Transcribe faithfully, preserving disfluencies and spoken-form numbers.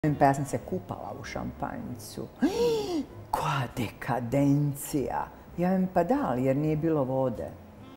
Pa ja sam se kupala u šampanjcu. Koja dekadencija! Ja vem, pa da, ali jer nije bilo vode.